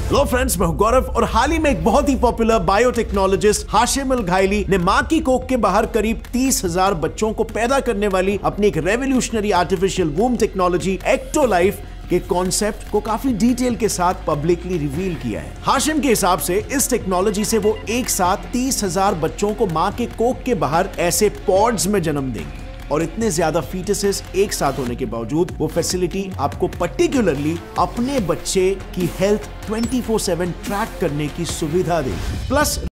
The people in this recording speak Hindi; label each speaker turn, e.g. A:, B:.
A: हेलो फ्रेंड्स, मैं हूं गौरव और हाल ही में एक बहुत ही popular biotechnologist Hashim Al Ghaili ने मां की कोख के बाहर करीब 30,000 बच्चों को पैदा करने वाली अपनी एक revolutionary artificial womb technology EctoLife के कॉन्सेप्ट को काफी डिटेल के साथ पब्लिकली रिवील किया है। हाशिम के हिसाब से इस टेक्नोलॉजी से वो एक साथ 30,000 बच्चों को मां के कोख के बाहर ऐसे पॉड्स में जन्म देंगे और इतने ज्यादा फीटसेस एक साथ होने के बावजूद वो फैसिलिटी आपको पर्टिकुलरली अपने बच्चे की हेल्थ 24/7 ट्रैक करने की सुविधा देगी। प्लस